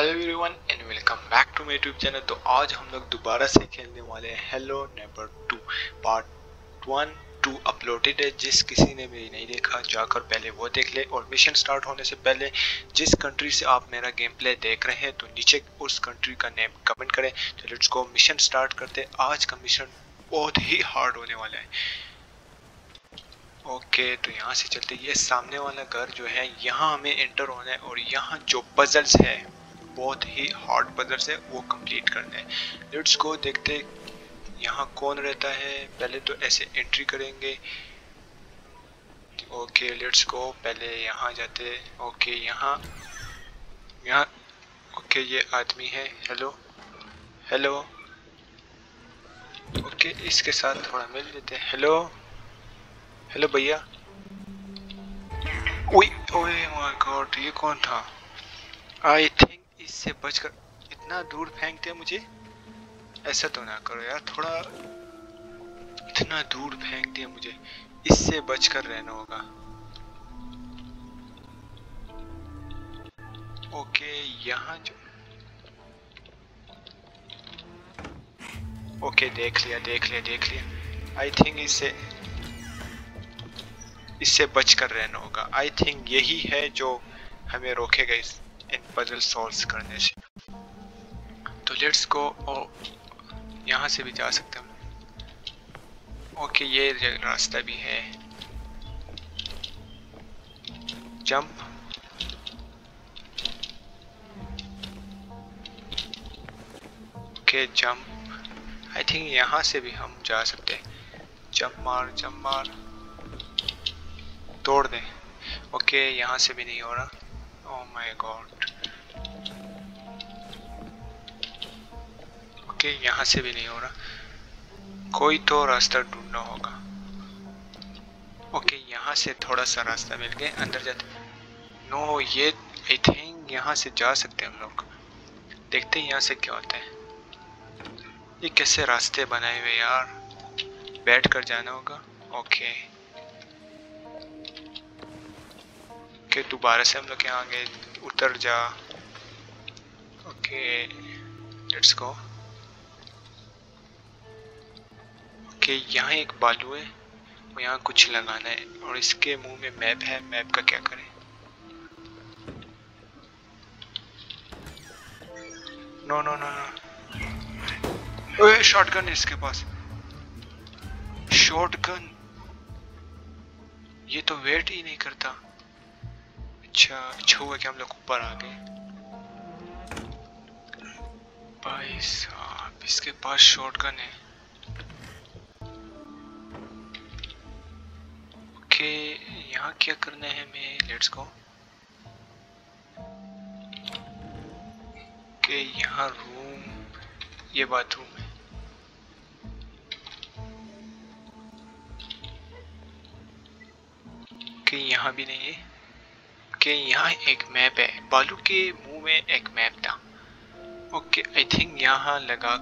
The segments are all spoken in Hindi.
Hello everyone and welcome back to my YouTube channel. तो आज हम लोग दोबारा से खेलने वाले हैं हेलो नेबर 2 पार्ट 1 2 अपलोडेड है। जिस किसी ने भी नहीं देखा जाकर पहले वो देख ले, और मिशन स्टार्ट होने से पहले जिस कंट्री से आप मेरा गेम प्ले देख रहे हैं तो नीचे उस कंट्री का नेम कमेंट करें। तो लेट्स गो, मिशन स्टार्ट करते। आज का मिशन बहुत ही हार्ड होने वाला है। ओके तो यहाँ से चलते। ये सामने वाला घर जो है यहाँ हमें एंटर होना है, और यहाँ जो पजल्स है बहुत ही हार्ड पजल्स है वो कंप्लीट करना है। लेट्स गो, देखते यहाँ कौन रहता है। पहले तो ऐसे एंट्री करेंगे। ओके लेट्स गो, पहले यहाँ जाते। ओके यहाँ यहाँ ओके ये आदमी है। Hello hello. ओके इसके साथ थोड़ा मिल लेते हैं। हेलो हेलो भैया। ओए ओए माय गॉड, ये कौन था? आई थिंक इससे बचकर। इतना दूर फेंकते मुझे, ऐसा तो ना करो यार, थोड़ा इतना दूर फेंक दिया मुझे, इससे बचकर रहना होगा। ओके यहाँ जो ओके देख लिया देख लिया देख लिया। आई थिंक इससे बचकर रहना होगा। आई थिंक यही है जो हमें रोकेगा इन पजल सॉल्व करने से। तो लेट्स गो। यहाँ से भी जा सकते हैं। ओके ये रास्ता भी है। Jump. Okay jump. I think यहाँ से भी हम जा सकते हैं। जंप मार जंप मार, तोड़ दे। ओके यहाँ से भी नहीं हो रहा। Oh my God. ओके यहाँ से भी नहीं हो रहा, कोई तो रास्ता ढूंढना होगा। ओके यहाँ से थोड़ा सा रास्ता मिल गया, अंदर जाते। नो ये आई थिंक यहाँ से जा सकते हैं हम लोग। देखते हैं यहाँ से क्या होता है। ये कैसे रास्ते बनाए हुए यार, बैठ कर जाना होगा। ओके ओके दोबारा से हम लोग यहाँ गए, उतर जा। Okay let's go. ओके यहाँ एक बालू है, यहाँ कुछ लगाना है, और इसके मुंह में मैप है। मैप का क्या करें? No no no no. ओए शॉटगन है इसके पास। शॉटगन, ये तो वेट ही नहीं करता। अच्छा हुआ कि हम लोग ऊपर आ गए। भाई साहब इसके पास शॉटगन है। ओके यहाँ क्या करना है हमें? Let's go. ओके यहाँ रूम, ये बाथरूम है। ओके यहाँ भी नहीं है। ओके यहाँ एक मैप है, बालू के मुंह में एक मैप था। ओके आई थिंक यहाँ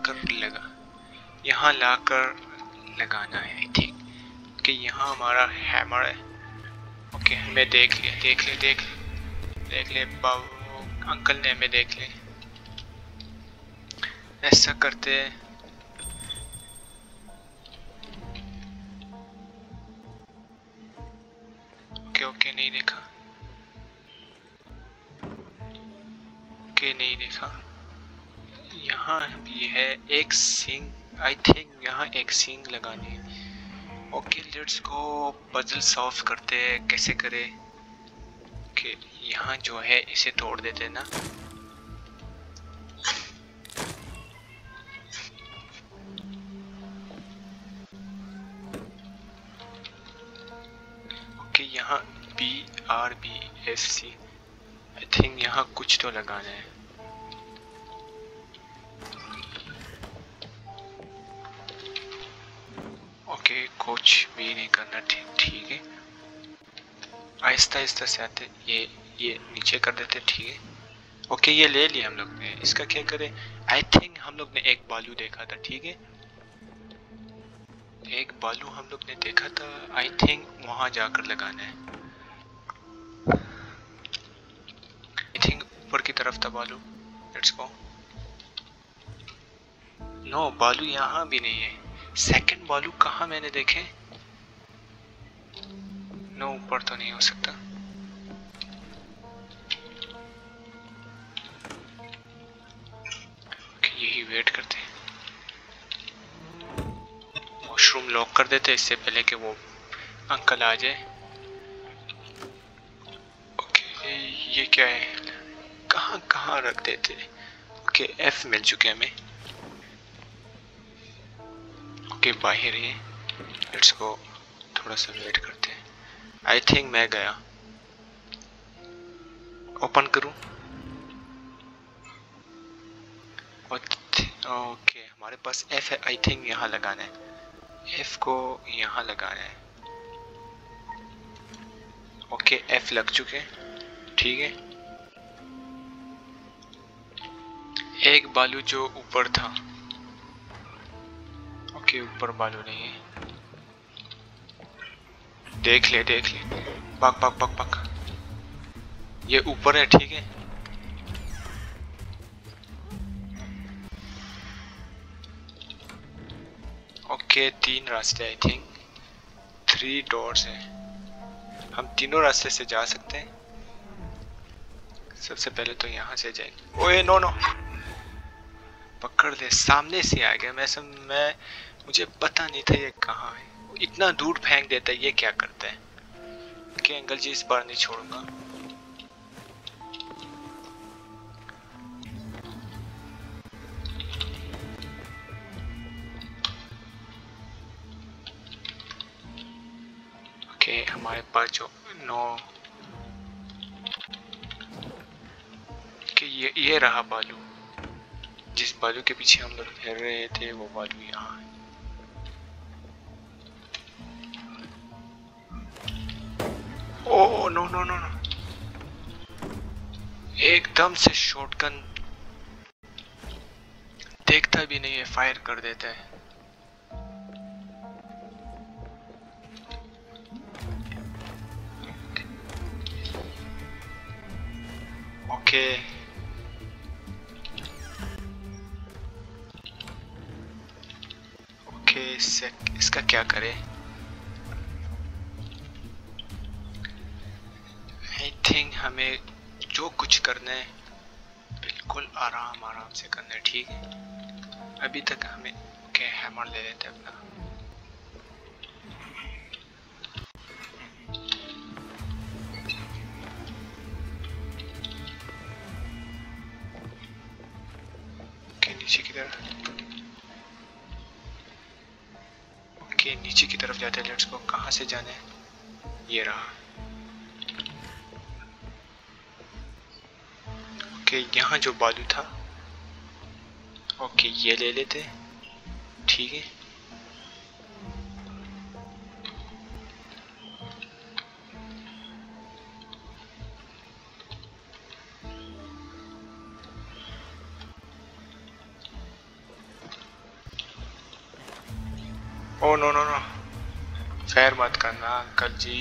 यहाँ लाकर लगाना है आई थिंक। ओके यहाँ हमारा हैमर है। ओके हमें देख ले बाबू, अंकल ने हमें देख ले। ऐसा करते हैं। ओके ओके नहीं देखा। ओके नहीं देखा। यहाँ भी है एक सींग। आई थिंक यहाँ एक सींग लगानी है। Okay let's go, puzzle solve करते हैं कैसे करें। ओके यहाँ जो है इसे तोड़ देते हैं ना। ओके यहाँ BRBFC, आई थिंक यहाँ कुछ तो लगाना है। ओके कुछ भी नहीं करना, ठीक है। आहिस्ता आहिस्ता से आते। ये नीचे कर देते, ठीक है। ओके ये ले लिया हम लोग ने, इसका क्या करें? आई थिंक हम लोग ने एक बालू देखा था, ठीक है। एक बालू हम लोग ने देखा था, आई थिंक वहां जाकर लगाना है। आई थिंक ऊपर की तरफ था बालू। Let's go. नो, बालू यहाँ भी नहीं है। सेकंड बालू कहाँ मैंने देखे? नो, ऊपर तो नहीं हो सकता। यही वेट करते हैं, वॉशरूम लॉक कर देते इससे पहले कि वो अंकल आ जाए। ओके, ये क्या है? कहाँ कहाँ रख देते? ओके, एफ मिल चुके हमें। ओके, बाहर ही। लेट्स गो, थोड़ा सा वेट करते हैं। आई थिंक मैं गया। ओपन करूं? ओके, हमारे पास एफ है। आई थिंक यहाँ लगाना है, एफ को यहाँ लगाना है। ओके, एफ लग चुके, ठीक है। एक बालू जो ऊपर था। ओके, ऊपर बालू नहीं है। देख ले देख ले, पक पक पक पक। ये ऊपर है, ठीक है। ओके, 3 रास्ते, आई थिंक 3 डोर्स हैं। हम तीनों रास्ते से जा सकते हैं। सबसे पहले तो यहाँ से जाएंगे। ओए नो नो, पकड़ ले, सामने से आ गया। मैं मुझे पता नहीं था ये कहाँ है। इतना दूर फेंक देता है, ये क्या करता है? कि अंकल जी इस बार नहीं छोड़ूंगा। ओके, हमारे पास जो नो कि ये रहा बालू। जिस बालू के पीछे हम लोग फिर रहे थे वो बालू यहाँ है। Oh no no no no, एकदम से शॉटगन देखता भी नहीं है, फायर कर देता है। ओके, ओके, इसका क्या करे? आई थिंक हमें जो कुछ करना है बिल्कुल आराम आराम से करना है, ठीक है। अभी तक हमें ओके, हैमर ले लेते हैं अपना। ओके, नीचे की तरफ। ओके, नीचे की तरफ जाते हैं। लेट्स गो, कहाँ से जाना है? ये रहा। ओके, यहाँ जो बालू था, ओके ये ले लेते, ठीक है। Oh no no no, fire मत करना अंकल जी।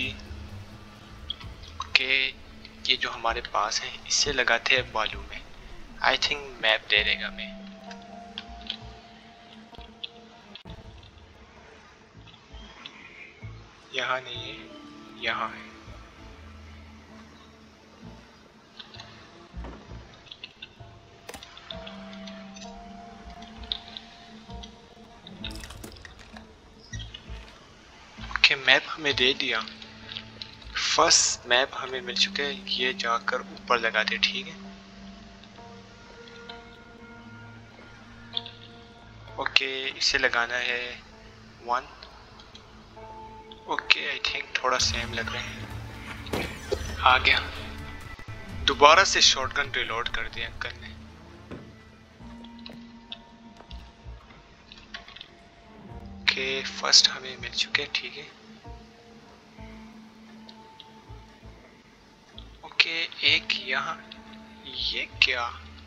ओके, ये जो हमारे पास है इससे लगाते हैं बालू में। आई थिंक मैप दे देगा हमें। यहाँ नहीं है, यहाँ है। ओके, मैप हमें दे दिया। फर्स्ट मैप हमें मिल चुका है, ये जाकर ऊपर लगाते, ठीक है। ओके, इसे लगाना है 1। ओके, आई थिंक थोड़ा सेम लग रहे हैं। आ गया। दोबारा से शॉटगन रिलोड कर दिया अंकल ने। ओके, फर्स्ट हमें मिल चुके, ठीक है। ओके, एक यहाँ, ये क्या?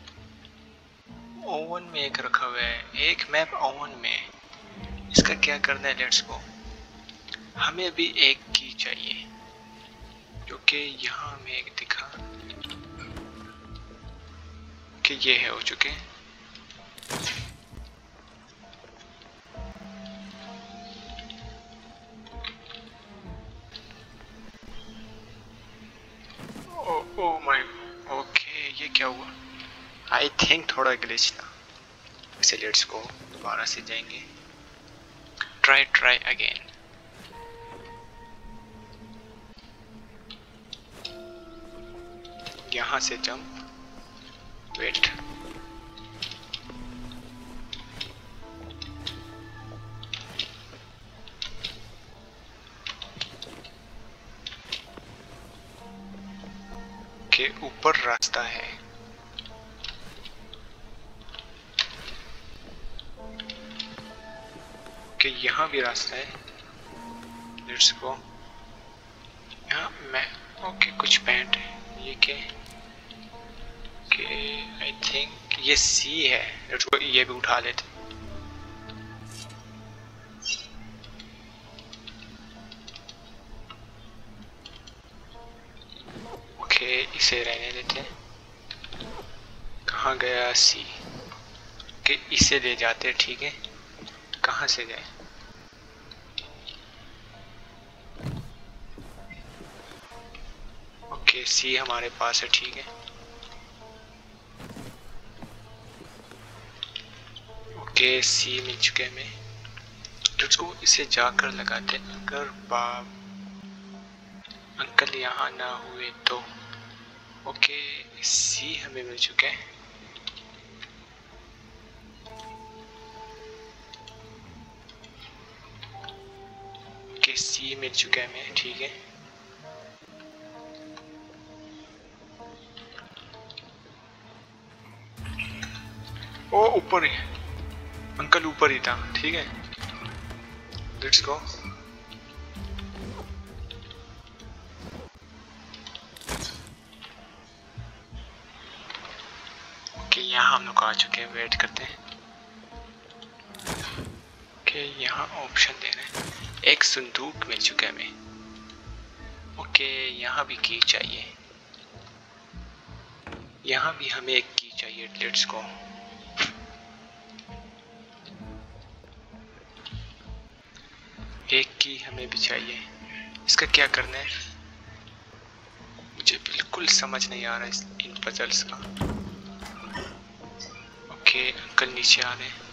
ओवन में एक रखा हुआ है, एक मैप ओवन में। इसका क्या करना है? Let's go. हमें अभी एक की चाहिए, जो कि यहाँ हमें एक दिखा। कि ये है हो चुके। ओ माय, ओके ये क्या हुआ? आई थिंक थोड़ा ग्लिच था, इसे लेट्स गो दोबारा से जाएंगे। Try again. यहाँ से जंप, वेट, के ऊपर रास्ता है। कि यहाँ भी रास्ता है, लेट्स गो। यहाँ मैं ओके कुछ पैंट है, ये क्या है? कि आई थिंक ये सी है, लेट्स गो ये भी उठा लेते। ओके इसे रहने देते। कहाँ गया सी? कि इसे ले जाते, ठीक है। कहाँ से जाए? ओके सी हमारे पास है, ठीक है। ओके सी मिल चुके हमें, लेट्स गो इसे जाकर लगाते। अगर अंकल यहाँ ना हुए तो। ओके सी हमें मिल चुके हैं। ओके सी मिल चुका है हमें, ठीक है। ओ ऊपर ही, अंकल ऊपर ही था, ठीक है। Let's go. ओके यहाँ हम लोग आ चुके हैं, वेट करते हैं। ओके यहाँ ऑप्शन दे रहे हैं, एक संदूक मिल चुका है हमें। ओके यहाँ भी की चाहिए, यहाँ भी हमें एक की चाहिए, लेट्स गो। एक की हमें भी चाहिए, इसका क्या करना है मुझे बिल्कुल समझ नहीं आ रहा इन पजल्स का। ओके अंकल नीचे आ रहे हैं,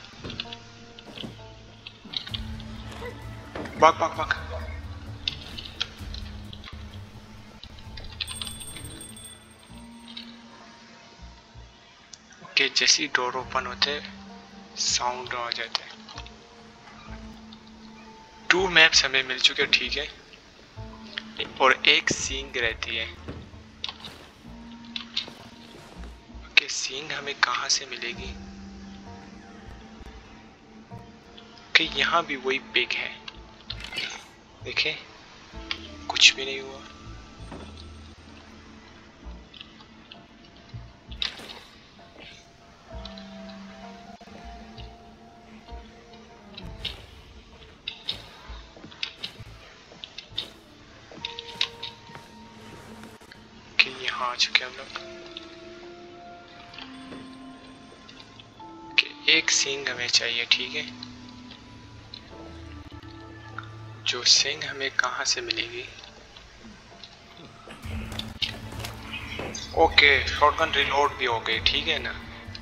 भाग। ओके जैसे ही डोर ओपन होते साउंड आ जाते हैं। 2 मैप्स हमें मिल चुके, ठीक है। और एक सींग रहती है। ओके सींग हमें कहाँ से मिलेगी? कि यहाँ भी वही पिग है, देखें कुछ भी नहीं हुआ। कि यहाँ आ चुके हम लोग। कि एक सींग हमें चाहिए, ठीक है। जो सींग हमें कहाँ से मिलेगी? ओके शॉटगन रिलोड भी हो गई, ठीक है ना।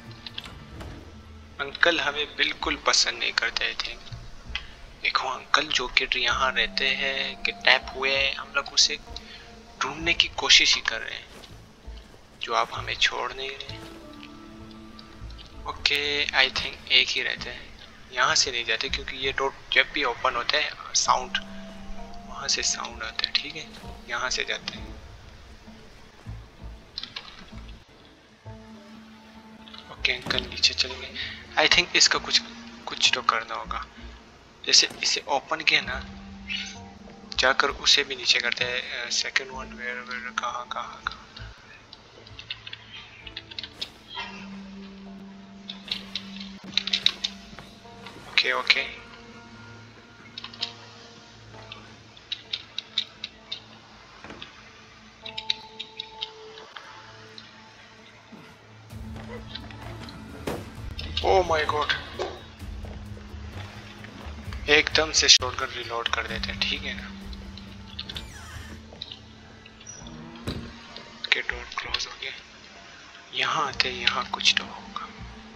अंकल हमें बिल्कुल पसंद नहीं करते थे। देखो अंकल जो कि यहाँ रहते हैं, किडनैप हुए हैं, हम लोग उसे ढूंढने की कोशिश ही कर रहे हैं, जो आप हमें छोड़ नहीं रहे। ओके आई थिंक एक ही रहते हैं, यहाँ से नहीं जाते क्योंकि ये डोर जब भी ओपन होते हैं साउंड, वहाँ से साउंड आता है, ठीक है। यहाँ से जाते हैं। ओके अंकल नीचे चले गए। आई थिंक इसका कुछ तो करना होगा। जैसे इसे ओपन किया ना, जाकर उसे भी नीचे करते हैं। सेकंड वन वेयर कहाँ? ओके ओ माय गॉड, एकदम से शॉटगन रिलोड कर देते हैं, ठीक है ना। के डोर क्लोज हो गया, यहाँ आते यहाँ कुछ तो होगा।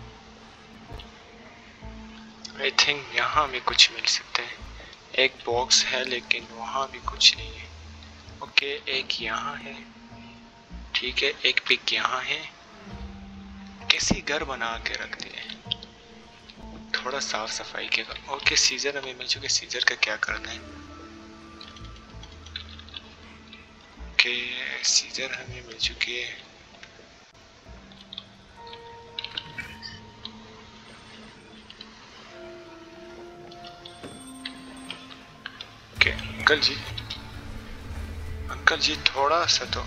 आई थिंक यहाँ भी कुछ मिल सकते हैं। एक बॉक्स है लेकिन वहाँ भी कुछ नहीं है। ओके, एक यहाँ है, ठीक है, एक पिक यहाँ है। कैसी घर बना के रख दिए, थोड़ा साफ सफाई के। ओके, सीजर हमें मिल चुके, सीजर का क्या करना है। ओके, सीजर हमें मिल चुकी है। ओके अंकल जी थोड़ा सा तो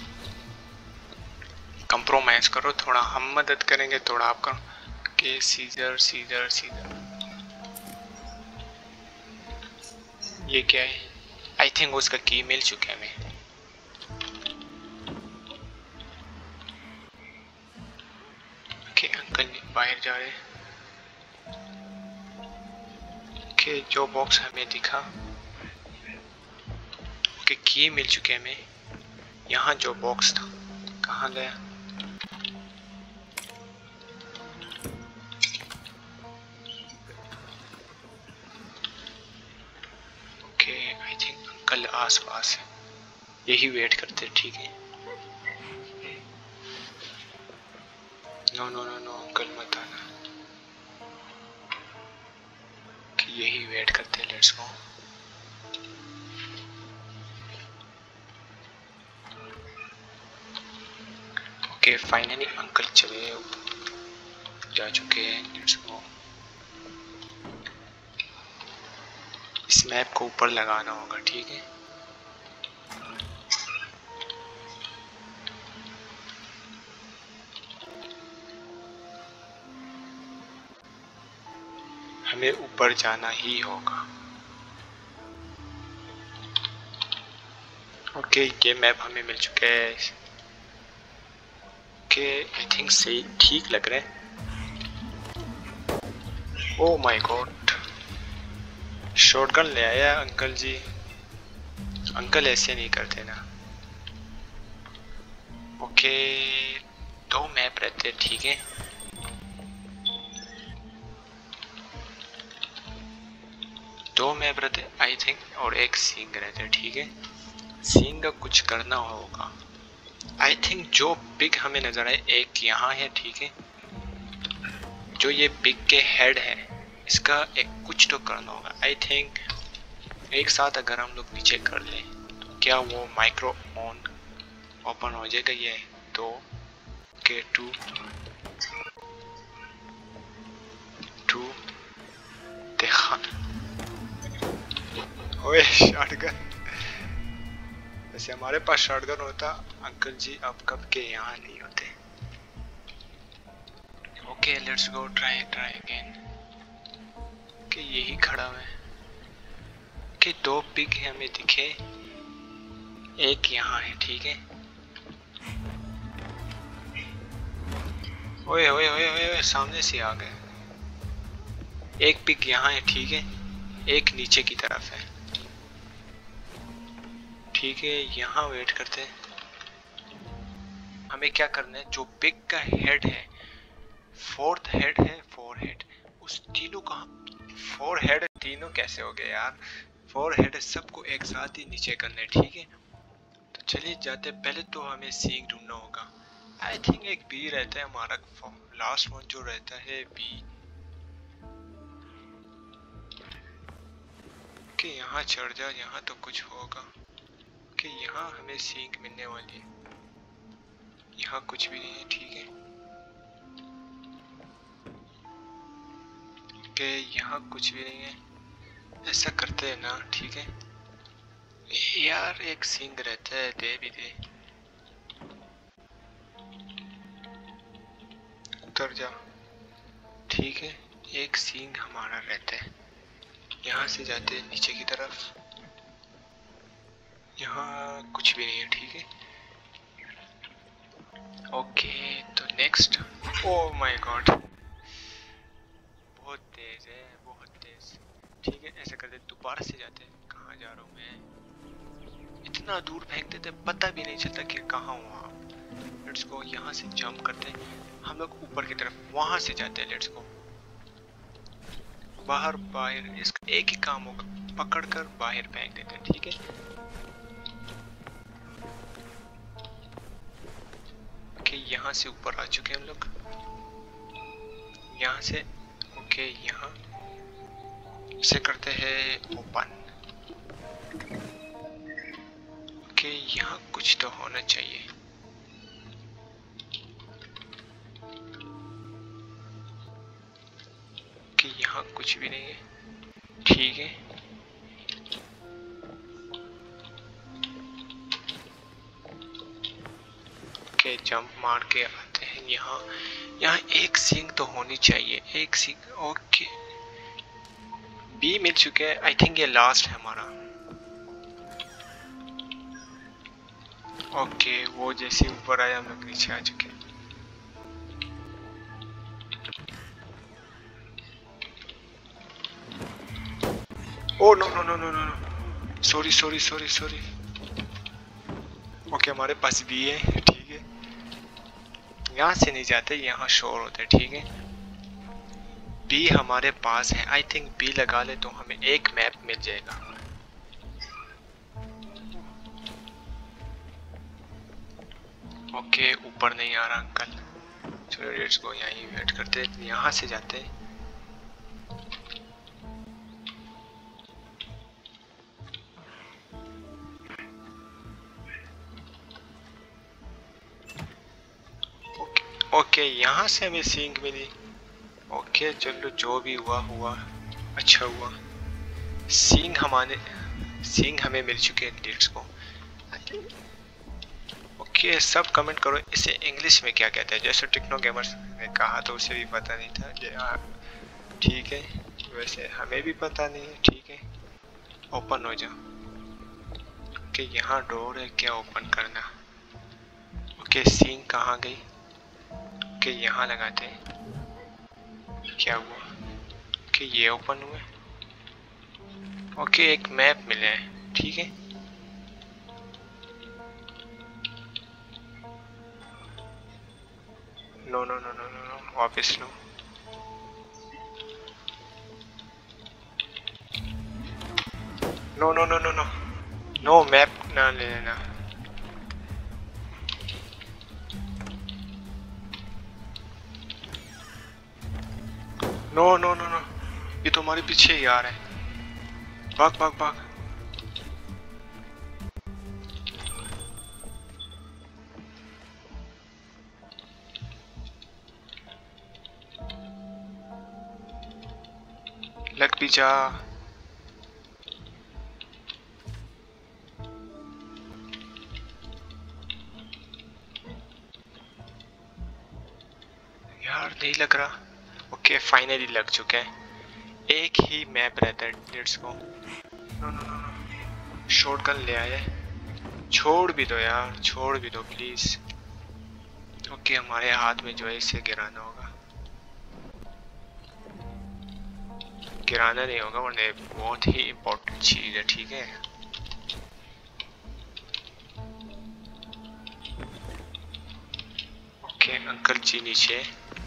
कंप्रोमाइज करो, थोड़ा हम मदद करेंगे, थोड़ा आपका। के सीजर सीजर सीजर, ये क्या है। आई थिंक उसका की मिल चुका है हमें। ओके, अंकल बाहर जा रहे। ओके, जो बॉक्स हमें दिखा, ओके की मिल चुके हैं हमें। यहाँ जो बॉक्स था कहाँ गया। ओके, आई थिंक अंकल आस पास है, यही वेट करते, ठीक है। No no no no, uncle मत आना, कि यही वेट करते, let's go. Okay, finally uncle चले जा चुके हैं, लेट्स गो। इस मैप को ऊपर लगाना होगा, ठीक है। हमें ऊपर जाना ही होगा। ओके, ये मैप हमें मिल चुका है। ओके, आई थिंक सही ठीक लग रहा है। ओ माय गॉड, शॉटगन ले आया अंकल जी। अंकल ऐसे नहीं करते ना। ओके, दो मैप रहते, ठीक है। दो मैप रहते आई थिंक, और एक सींग रहते, ठीक है। सींग का कुछ करना होगा। आई थिंक जो पिग हमें नजर आए, एक यहाँ है, ठीक है। जो ये पिग के हेड है, इसका एक कुछ तो करना होगा। आई थिंक एक साथ अगर हम लोग नीचे कर लें तो क्या वो माइक्रो ऑन ओपन हो जाएगा। ये तो के टू देखा। ओए शॉटगन, वैसे हमारे पास शॉटगन होता अंकल जी, अब कब के यहाँ नहीं होते। Okay, let's go, try again. कि यही खड़ा है कि दो पिग हमें दिखे, एक यहाँ है, ठीक है। ओए ओए ओए ओए ओए, सामने से आ गए। एक पिग यहाँ है, ठीक है, एक नीचे की तरफ है, ठीक है। यहाँ वेट करते हैं। हमें क्या करना है, जो पिग का हेड है, फोर्थ हेड है, फोर हेड, उस तीनों का, फोर हेड तीनों कैसे हो गए यार। फोर हेड सबको एक साथ ही नीचे करना है, ठीक है। तो चलिए जाते, पहले तो हमें सींग ढूंढना होगा। आई थिंक एक बी रहता है हमारा, लास्ट वन जो रहता है बी। कि यहाँ चढ़ जा, यहाँ तो कुछ होगा। कि यहाँ हमें सींग मिलने वाली है, यहाँ कुछ भी नहीं है, ठीक है। कि यहाँ कुछ भी नहीं है, ऐसा करते हैं ना, ठीक है। यार एक सींग रहता है, दे भी दे, उतर जा, ठीक है। एक सींग हमारा रहता है, यहाँ से जाते हैं नीचे की तरफ, यहाँ कुछ भी नहीं है, ठीक है। ओके, तो नेक्स्ट, ओ माय गॉड, बहुत तेज है, बहुत तेज। ठीक है, ऐसा करते दोबारा से जाते हैं। कहाँ जा रहा हूँ मैं? इतना दूर फेंक देते पता भी नहीं चलता कि कहाँ हूँ आप। लेट्स गो, यहाँ से जंप करते हम लोग ऊपर की तरफ, वहां से जाते हैं। लेट्स गो, बाहर बाहर, इसका एक ही काम होगा, पकड़कर बाहर फेंक देते हैं। ठीक है, ओके यहाँ से ऊपर आ चुके हैं हम लोग, यहाँ से। ओके यहाँ से करते हैं ओपन। ओके यहाँ कुछ तो होना चाहिए। कि यहाँ कुछ भी नहीं है। ठीक है, ओके जंप मार के आते हैं यहाँ। यहाँ एक सींग तो होनी चाहिए, एक सींग। ओके बी मिल चुके हैं, आई थिंक ये लास्ट है हमारा। ओके वो जैसे ऊपर आया हम लोग नीचे आ चुके हैं। Oh no no no no no, sorry sorry sorry sorry. Okay हमारे पास भी है। ठीक है, यहाँ से नहीं जाते, यहाँ शोर होते। ठीक है, बी हमारे पास है। आई थिंक बी लगा ले तो हमें एक मैप मिल जाएगा। ओके ऊपर नहीं आ रहा अंकल, चलो लेट्स गो, यहाँ ही वेट करते हैं। यहाँ से जाते हैं। ओके यहाँ से हमें सींग मिली। ओके चलो जो भी हुआ हुआ, अच्छा हुआ। सींग हमें मिल चुके हैं। Let's go. ओके सब कमेंट करो इसे इंग्लिश में क्या कहते हैं। जैसे टेक्नो गेमर्स ने कहा तो उसे भी पता नहीं था। ठीक है, वैसे हमें भी पता नहीं है। ठीक है, ओपन हो जाओ। ओके यहाँ डोर है, क्या ओपन करना। ओके सींग कहाँ गई? ओके यहाँ लगाते हैं। क्या हुआ? ओके ये ओपन हुआ। ओके एक मैप मिला है। ठीक है, no no no no no, वापस लो। No no no no no no, map ना ले लेना। नो नो नो नो, ये तो हमारे पीछे ही आ रहा है। भाग भाग भाग। लग भी जा। यार नहीं लग रहा। ओके फाइनली लग चुके हैं। एक ही मैप रहता है। Let's go. No no no no, shotgun ले आए। छोड़ भी दो यार, छोड़ भी दो प्लीज। ओके हमारे हाथ में जो है इसे गिराना होगा। गिराना नहीं होगा वरना बहुत ही इम्पोर्टेंट चीज है। ठीक है, ओके अंकल जी नीचे।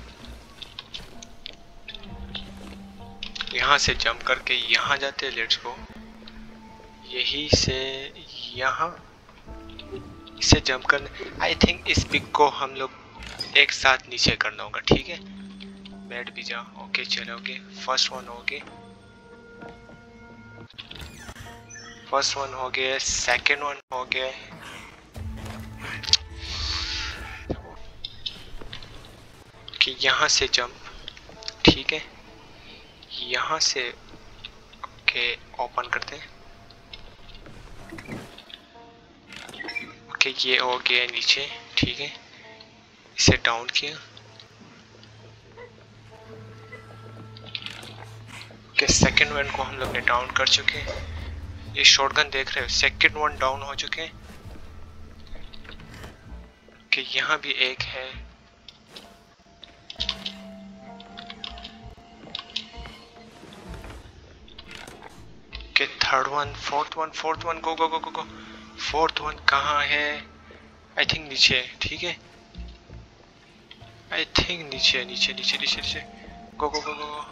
यहाँ से जंप करके यहाँ जाते हैं। Let's go. यही से यहाँ इसे जंप करने, आई थिंक इस पिक को हम लोग एक साथ नीचे करना होगा। ठीक है, बैठ भी जाओ। ओके चलोगे। फर्स्ट वन हो गए, फर्स्ट वन हो गए, सेकेंड वन हो गए। कि यहाँ से जंप। ठीक है, यहाँ से ओके ओपन करते हैं। ओके ये हो गया नीचे। ठीक है, इसे डाउन किया। ओके सेकंड वन को हम लोग ने डाउन कर चुके हैं। ये शॉटगन देख रहे हो, सेकंड वन डाउन हो चुके हैं। कि यहाँ भी एक है। Okay third one, fourth one, go go go go go. Fourth one कहाँ है? आई थिंक नीचे है, ठीक है। आई थिंक नीचे नीचे नीचे नीचे नीचे। गो go go go.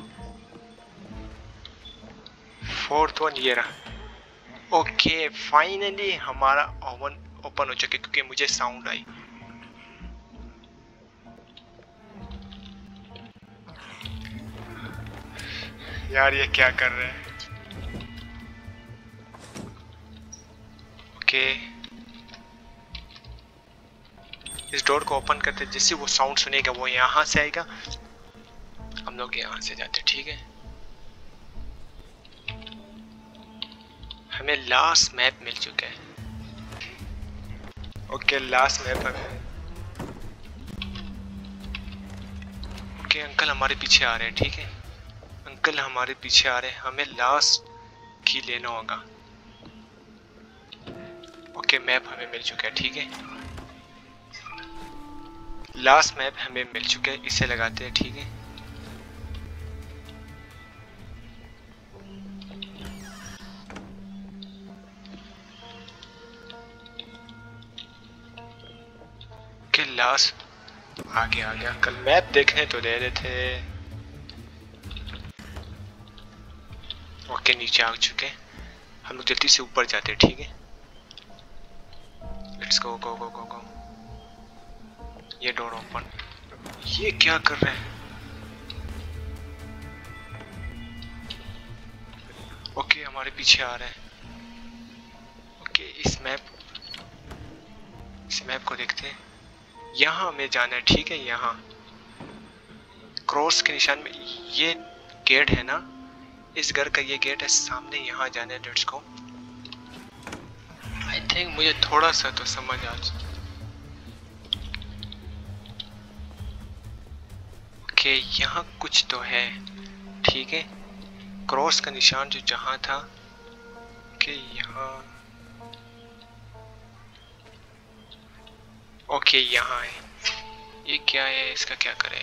Fourth one ये रहा। ओके फाइनली हमारा ओवन ओपन हो चुका क्योंकि मुझे साउंड आई। यार ये क्या कर रहे हैं? ओके इस डोर को ओपन करते जैसे वो साउंड सुनेगा वो यहाँ से आएगा, हम लोग यहाँ से जाते, ठीक है। हमें लास्ट मैप मिल चुका है। Okay last map okay. ओके अंकल हमारे पीछे आ रहे हैं, ठीक है। अंकल हमारे पीछे आ रहे हैं, हमें लास्ट की लेना होगा। ओके मैप हमें मिल चुका है, ठीक है। लास्ट मैप हमें मिल चुका है, इसे लगाते हैं, ठीक है। ओके लास्ट आ गया। कल मैप देखने तो दे रहे थे। ओके नीचे आ चुके हैं, हम लोग जल्दी से ऊपर जाते हैं, ठीक है। Let's go go go go go. ये डोर ओपन। ये क्या कर रहे हैं? ओके हमारे पीछे आ रहे हैं। ओके इस मैप को देखते हैं। यहाँ हमें जाना है, ठीक है। यहाँ क्रॉस के निशान में ये गेट है ना, इस घर का ये गेट है सामने, यहाँ जाना है। Let's go. आई थिंक मुझे थोड़ा सा तो समझ आ। ओके यहाँ कुछ तो है, ठीक है। क्रॉस का निशान जो जहाँ था, ओके यहाँ। ओके यहाँ है। ये क्या है? इसका क्या करें?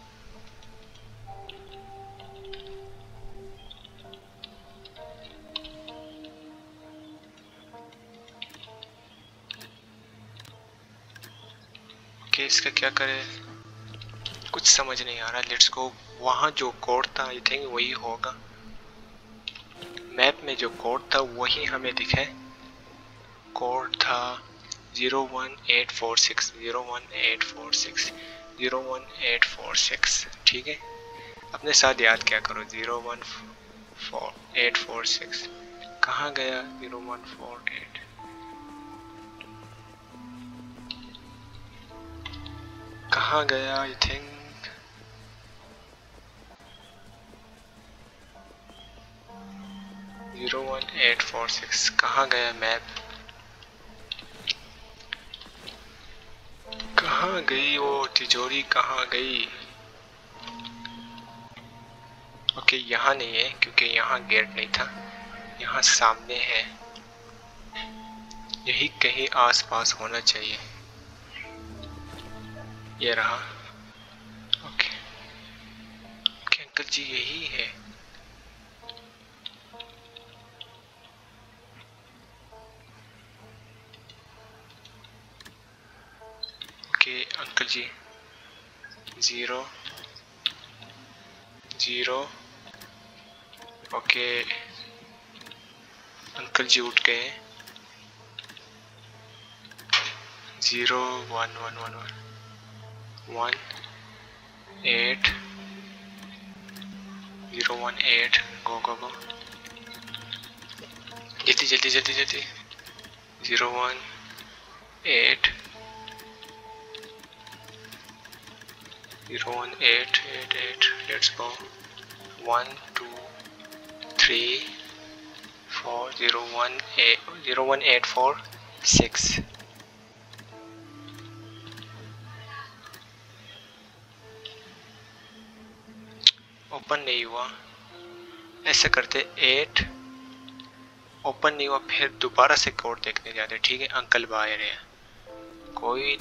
ओके इसका क्या करें? कुछ समझ नहीं आ रहा। Let's go. वहाँ जो कोड था आई थिंक वही होगा। मैप में जो कोड था वही हमें दिखा है। कोड था 01846 01846 01846, ठीक है। अपने साथ याद क्या करो 014846। कहाँ गया 0148? कहाँ गया? आई थिंक 01846 कहाँ गया मैप? कहाँ गई वो तिजोरी? कहाँ गई? ओके यहाँ नहीं है क्योंकि यहाँ गेट नहीं था, यहाँ सामने है। यही कहीं आसपास होना चाहिए। ये रहा। ओके ओके अंकल जी यही है। Okay uncle ji 0 0। Okay uncle ji उठ गए। 0 1 1 1 1 8 018 गो गो गो। जल्दी जल्दी जल्दी जल्दी। 018 01888। Let's go. 1 2 3 4 01846। ओपन नहीं हुआ। ऐसा करते 8 ओपन नहीं हुआ, फिर दोबारा से कोड देखने जाते, ठीक है। अंकल बाहर है, कोई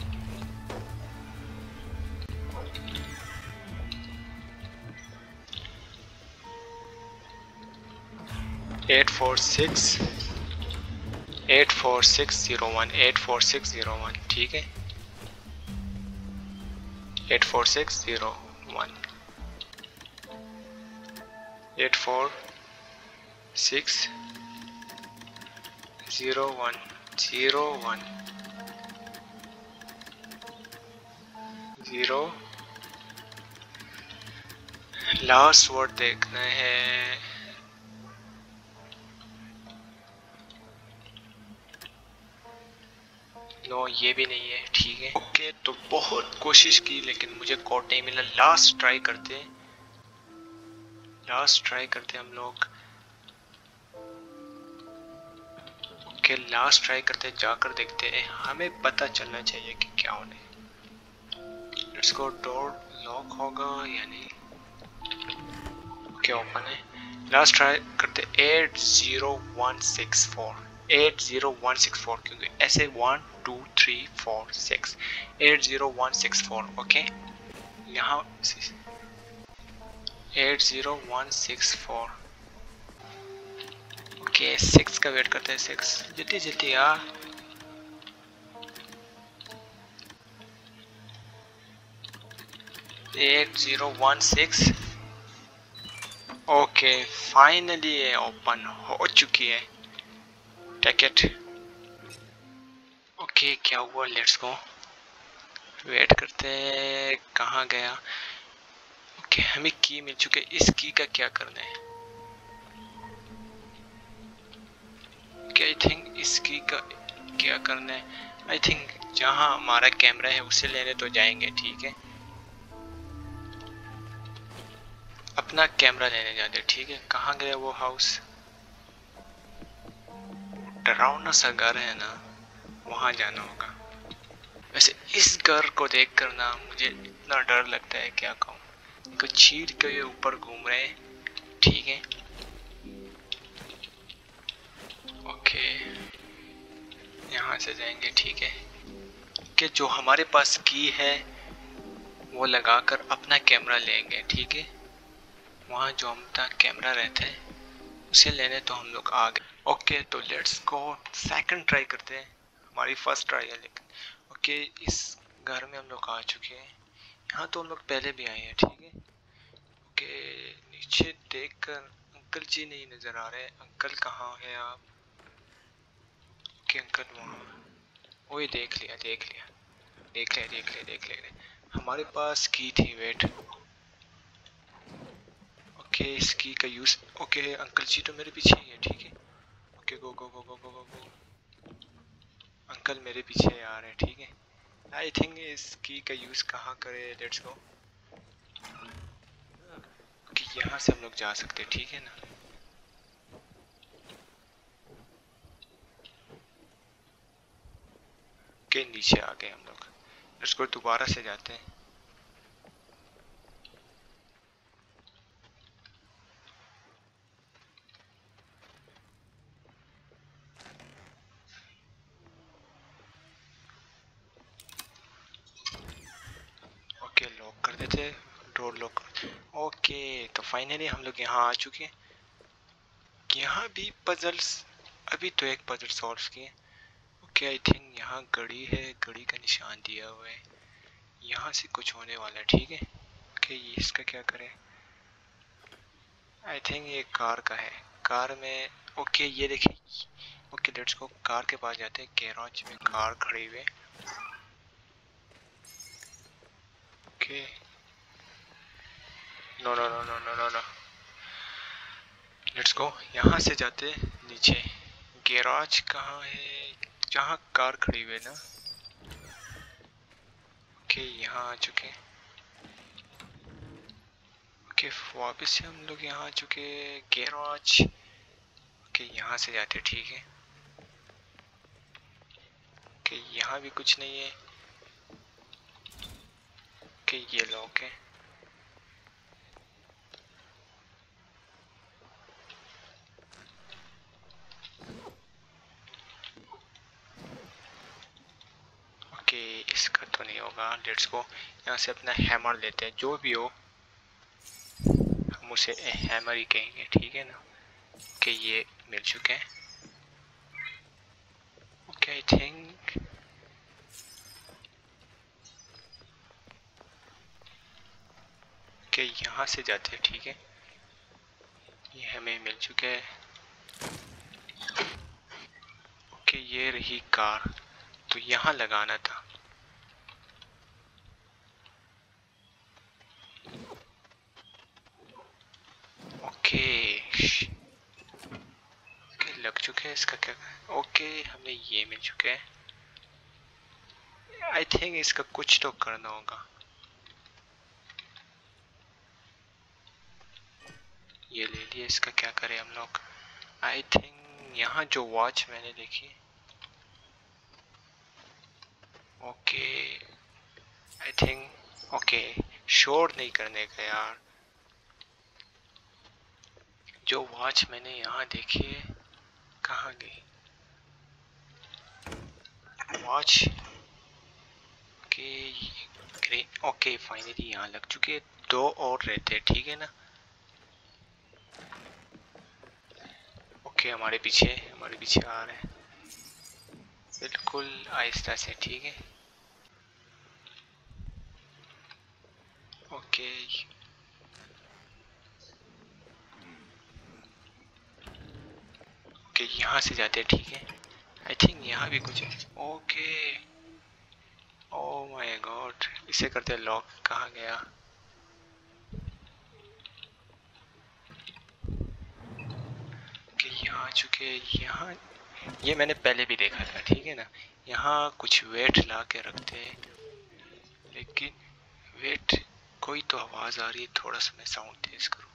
84601 ठीक है 84601 84601 0 लास्ट वर्ड देखना है नो ये भी नहीं है ठीक है ओके तो बहुत कोशिश की लेकिन मुझे कोड नहीं मिला लास्ट ट्राई करते हम लोग ओके लास्ट ट्राई करते जाकर देखते हैं हमें पता चलना चाहिए कि क्या होने लेट्स गो डोर लॉक होगा या नहीं ओके ओपन है लास्ट ट्राई करते 80164 क्योंकि ऐसे 1 2 3 4 6 80164 ओके यहाँ 80164 ओके 6 का वेट करते हैं 6 जल्दी जल्दी यार एट 801 ओके फाइनली ये ओपन हो चुकी है टेक इट ओके क्या हुआ लेट्स गो वेट करते हैं कहाँ गया ओके हमें की मिल चुके इस की का क्या करना है ओके आई थिंक इस की का क्या करना है आई थिंक जहाँ हमारा कैमरा है उसे लेने तो जाएंगे ठीक है अपना कैमरा लेने जाते ठीक है कहाँ गया वो हाउस डरावना सा घर है ना वहाँ जाना होगा वैसे इस घर को देख कर ना मुझे इतना डर लगता है क्या कहूँ कुछ चीर के ये ऊपर घूम रहे हैं ठीक है ओके यहाँ से जाएंगे ठीक है कि जो हमारे पास की है वो लगाकर अपना कैमरा लेंगे ठीक है वहाँ जो अपना कैमरा रहता है उसे लेने तो हम लोग आ गए ओके तो लेट्स गो सेकंड ट्राई करते हैं हमारी फर्स्ट ट्राई है लेकिन ओके इस घर में हम लोग आ चुके हैं यहाँ तो हम लोग पहले भी आए हैं ठीक है ओके नीचे देखकर अंकल जी नहीं नज़र आ रहे अंकल कहाँ है आप ओके अंकल वहाँ वही देख लिया हमारे पास की थी वेट ओके इस की का यूज़ ओके अंकल जी तो मेरे पीछे ही है ठीक है ओके गो अंकल मेरे पीछे आ रहे हैं ठीक है आई थिंक इस की का यूज़ कहाँ करे लेट्स गो ओके यहाँ से हम लोग जा सकते हैं ठीक है ना ओके नीचे आ गए हम लोग लेट्स गो दोबारा से जाते हैं ओके लॉक कर देते डोर लॉक ओके तो फाइनली हम लोग यहाँ आ चुके हैं यहाँ भी पजल्स अभी तो एक पजल सॉल्व किए ओके आई थिंक यहाँ घड़ी है घड़ी का निशान दिया हुआ है यहाँ से कुछ होने वाला है ठीक है ओके ये इसका क्या करें आई थिंक ये कार का है कार में ओके ये देखिए ओके लेट्स गो कार के पास जाते हैं गैराज में कार खड़ी हुई है ओके नो लेट्स गो यहाँ से जाते नीचे गैराज कहाँ है जहाँ कार खड़ी हुई है ना ओके यहाँ आ चुके ओके वापस से हम लोग यहाँ आ चुके गैराज ओके यहाँ से जाते ठीक है ओके यहाँ भी कुछ नहीं है ओके ये लॉक है इसका तो नहीं होगा लेट्स गो यहाँ से अपना हैमर लेते हैं जो भी हो हम उसे हैमर ही कहेंगे ठीक है ना कि ये मिल चुके हैं। ओके आई थिंक कि यहाँ से जाते हैं, ठीक है। ये हमें मिल चुके हैं। ओके ये रही कार, तो यहाँ लगाना था। ओके ओके लग चुके हैं। इसका क्या, ओके हमें ये मिल चुके हैं। आई थिंक इसका कुछ तो करना होगा। ये ले लिए, इसका क्या करें हम लोग। आई थिंक यहाँ जो वॉच मैंने देखी, ओके आई थिंक ओके शोर नहीं करने का यार। जो वॉच मैंने यहाँ देखी है कहाँ गई वॉच। ओके ओके फाइनली यहाँ लग चुके हैं। दो और रहते हैं, ठीक है ना। ओके हमारे पीछे आ रहे हैं बिल्कुल आहिस्ता से, ठीक है। ओके ओके यहाँ से जाते हैं, ठीक है। आई थिंक यहाँ भी कुछ है। ओके ओह माय गॉड, इसे करते लॉक। कहाँ गया। कि यहाँ चुके यहाँ, ये मैंने पहले भी देखा था, ठीक है ना। यहाँ कुछ वेट ला के रखते हैं, लेकिन वेट कोई तो आवाज आ रही है। थोड़ा सा मैं साउंड तेज करूँ।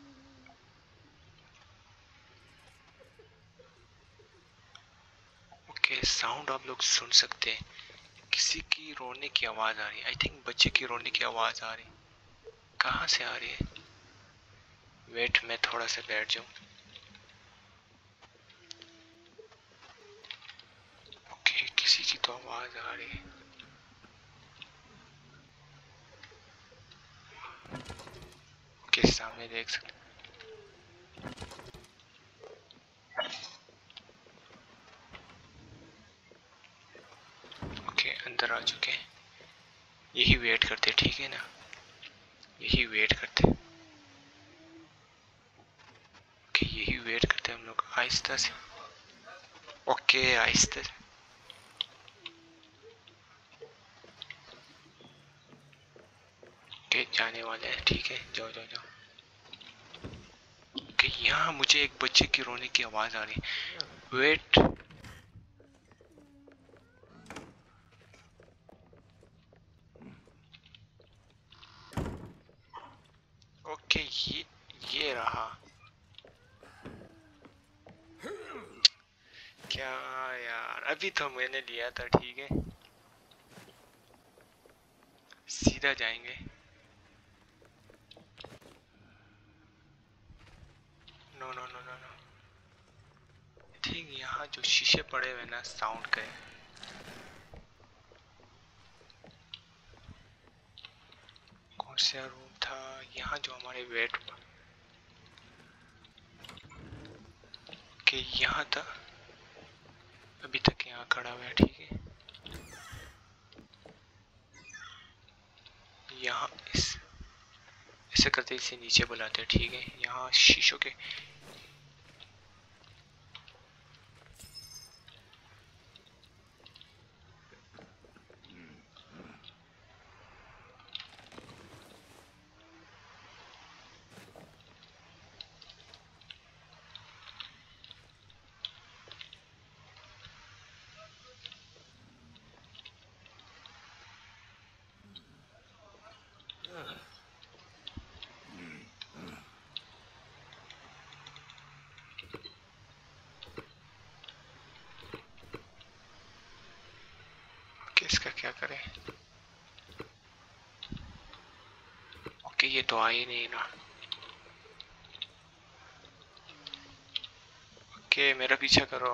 ओके साउंड आप लोग सुन सकते हैं। किसी की रोने की आवाज आ रही है। आई थिंक बच्चे की रोने की आवाज आ रही है। कहाँ से आ रही है। वेट मैं थोड़ा सा बैठ जाऊं। ओके किसी की तो आवाज आ रही है। ओके सामने देख सकते। ओके अंदर आ चुके हैं। यही वेट करते, ठीक है ना। यही वेट करते। ओके यही वेट करते हम लोग आहिस्ता से। ओके आहिस्ता से। ओके जाने वाले हैं, ठीक है। जाओ जाओ जाओ। ओके यहाँ मुझे एक बच्चे की रोने की आवाज आ रही है। वेट। ओके ये रहा। क्या यार, अभी तो मैंने लिया था, ठीक है। सीधा जाएंगे। No no no no no. ठीक यहाँ जो शीशे पड़े हुए ना साउंड के। कौन सा रूम था यहाँ जो हमारे वेट के यहाँ था। अभी तक यहाँ खड़ा हुआ है, ठीक है। यहाँ इस ऐसे करते इसे नीचे बुलाते हैं, ठीक है। यहाँ शीशों के। इसका क्या करें। ओके ये तो आ ही नहीं ना। ओके मेरा पीछा करो।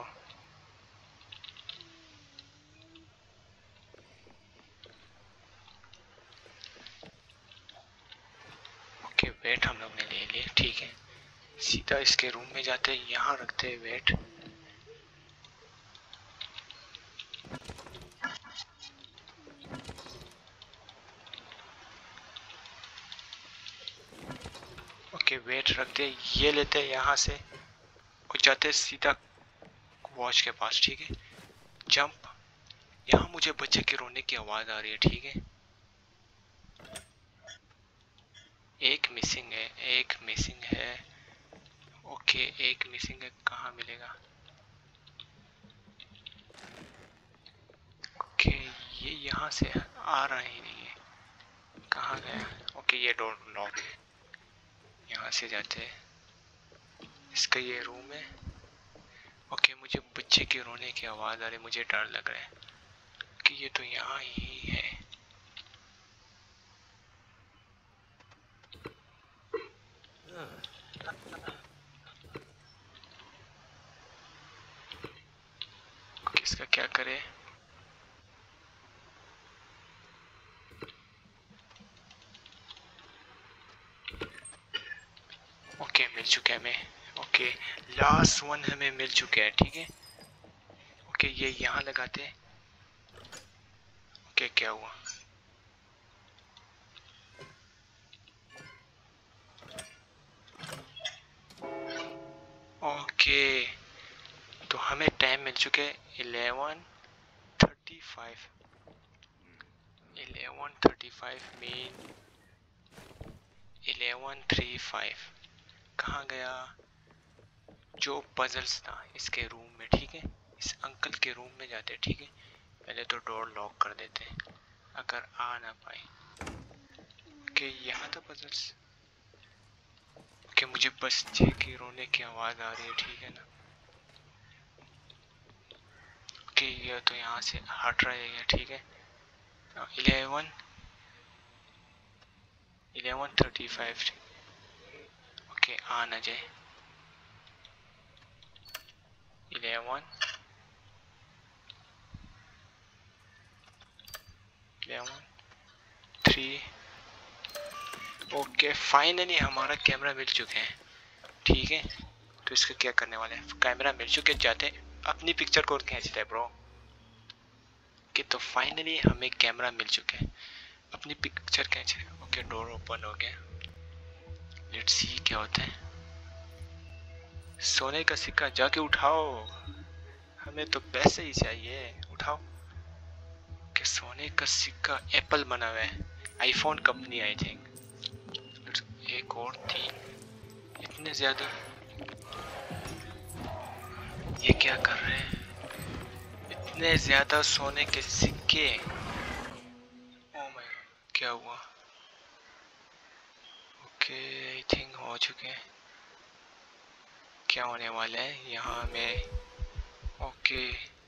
ओके वेट हम लोग ने ले लिया, ठीक है। सीधा इसके रूम में जाते, यहाँ रखते वेट। ओके वेट रखते, ये लेते यहाँ से और जाते सीधा वॉच के पास। ठीक है, जंप। यहाँ मुझे बच्चे के रोने की आवाज आ रही है। ठीक है, एक मिसिंग है, एक मिसिंग है। ओके एक मिसिंग है, कहाँ मिलेगा? ओके ये यहाँ से आ रहा ही नहीं है, कहाँ गया? ओके ये डोर लॉक है, यहाँ से जाते हैं। इसका ये रूम है। ओके मुझे बच्चे के रोने की आवाज़ आ रही है, मुझे डर लग रहा है कि ये तो यहाँ ही है। ओके इसका क्या करे? ओके मिल चुका है हमें। ओके लास्ट वन हमें मिल चुका है। ठीक है, ओके ये यहाँ लगाते हैं। ओके क्या हुआ? ओके तो हमें टाइम मिल चुके हैं 11:35। 11:35 मीन 11:35 कहाँ गया? जो पजल्स था इसके रूम में। ठीक है, इस अंकल के रूम में जाते। ठीक है, पहले तो डोर लॉक कर देते हैं अगर आ ना पाए। ओके यहाँ था पजल्स। ओके मुझे बच्चे की रोने की आवाज आ रही है। ठीक है ना? ओके ये तो यहाँ से हट रहेगा। ठीक है, 11:35। ओके आ ना जाए। 11:3। ओके फाइनली हमारा कैमरा मिल चुके हैं। ठीक है, तो इसका क्या करने वाले हैं? कैमरा मिल चुके, जाते अपनी पिक्चर को खींचते हैं ब्रो। कि तो फाइनली हमें कैमरा मिल चुके हैं, अपनी पिक्चर खींच रहे हैं। ओके डोर ओपन हो गया, लेट्स सी क्या होता है। सोने का सिक्का जाके उठाओ, हमें तो पैसे ही चाहिए, उठाओ। कि सोने का सिक्का एप्पल बना हुआ है, आईफोन कंपनी आई थिंक। एक और 3, इतने ज्यादा, ये क्या कर रहे हैं? इतने ज्यादा सोने के सिक्के। ओह माय, क्या हुआ? ओके आई थिंक हो चुके हैं। क्या होने वाला है यहाँ में? ओके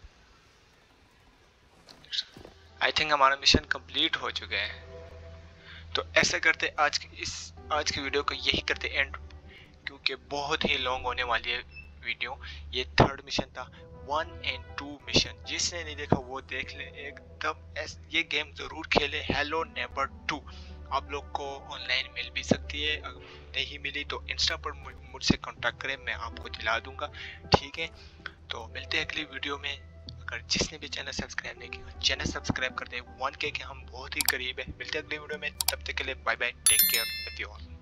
आई थिंक हमारा मिशन कंप्लीट हो चुका है। तो ऐसा करते आज की वीडियो को यही करते एंड, क्योंकि बहुत ही लॉन्ग होने वाली है वीडियो। ये 3rd मिशन था, 1 और 2 मिशन। जिसने नहीं देखा वो देख ले एकदम। ये गेम जरूर खेले, हेलो नेबर 2। आप लोग को ऑनलाइन मिल भी सकती है, अगर नहीं मिली तो इंस्टा पर मुझसे कांटेक्ट करें, मैं आपको दिला दूंगा। ठीक है, तो मिलते हैं अगली वीडियो में। अगर जिसने भी चैनल सब्सक्राइब नहीं किया चैनल सब्सक्राइब कर दे। 1K के हम बहुत ही करीब है। मिलते हैं अगली वीडियो में, तब तक के लिए bye bye, take care, love you all.